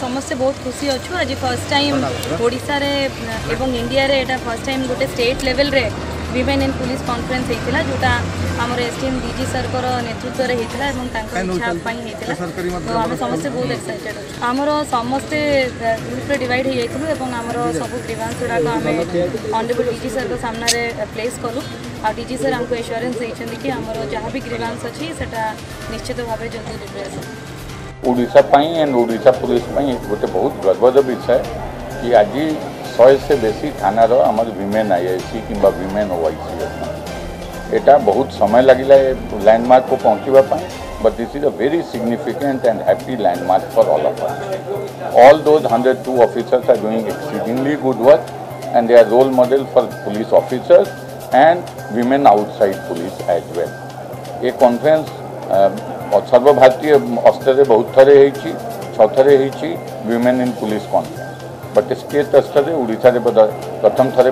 समस्ते बहुत खुशी अच्छु आज फर्स्ट टाइम ओडिशा रे एवं इंडिया रे एटा फर्स्ट टाइम गोटे स्टेट लेवल रे विमेन इन पुलिस कॉन्फ्रेंस होता जोटा आमर एसडीएम डीजी सर नेतृत्व में होता इच्छा तो आम समस्ते बहुत एक्साइटेड अच्छे आमर समस्ते ग्रुप डिवाइड हो जाइलु आमर सब ग्रीवांस गुड़ाक आम ऑनरेबल डीजी सर सामने प्लेस कलु आ डीजी सर आमको एश्योरेंस देइछन्ति कि आमर जहाँ भी ग्रीवांस अच्छी सेटा निश्चित भाव जल्दी रिप्रेस ओडिशा एंड ओडिशा पुलिस गोटे बहुत गर्वर विषय कि आज 100 से बेसी थानार आमर विमेन आईआईसी कि विमेन ओआईसी अच्छा यहाँ बहुत समय लगे लैंडमार्क को पहुँचापी but this is a very significant and happy landmark for all of us all those 102 officers are doing exceedingly good work and they are role model for police officers and women outside police as well ये conference सर्वभारतीय स्तर में बहुत थे होती women in police conference but state स्तर में ओडिशा प्रथम थर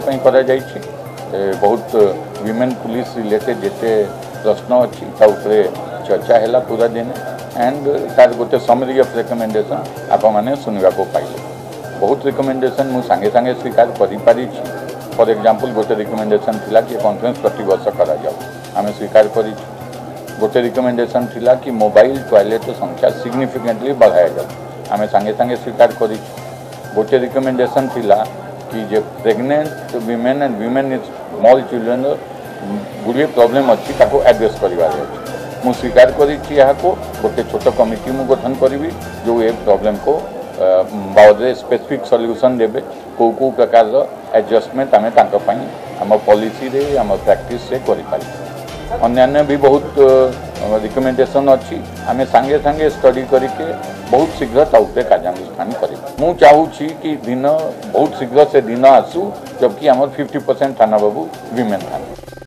बहुत विमेन पुलिस रिलेटेड जिते प्रश्न अच्छी चर्चा है पूरा दिन एंड तार गोटे समरी ऑफ रिकमेंडेशन आप मैंने सुनवा को पाइले बहुत रिकमेंडेशन मुझे सांगे सांगे स्वीकार करी फॉर एग्जांपल गोटे रिकमेंडेशन थिला कि कॉन्फ्रेंस प्रति वर्ष करा जाओ आम स्वीकार करी गोटे रिकमेंडेशन थिला कि मोबाइल टॉयलेट संख्या सिग्निफिकेंटली बढ़ाया जाओ आम सांगे सांगे स्वीकार करी गोटे रिकमेंडेशन थिला कि जे pregnant women and women is small children गुड़े प्रॉब्लम अच्छी ताको एड्रेस करिवार अछि मु स्वीकार करी गोटे छोट कमिटी मु गठन करी जो ये प्रॉब्लम को बावदे स्पेसिफिक सॉल्यूशन देबे को प्रकार एडजस्टमेंट आम आम पॉलिसी रे आम प्रैक्टिस से करि पारि अन्यान्य भी बहुत रिकमेंडेशन अच्छी आम सांगे सांगे स्टडी करके बहुत शीघ्र ताउते कार्यानुष्ठान करें मु चाहूँगी कि दिन बहुत शीघ्र से दिन आसू जबकि आम 50% थाना बाबू विमेन थाना।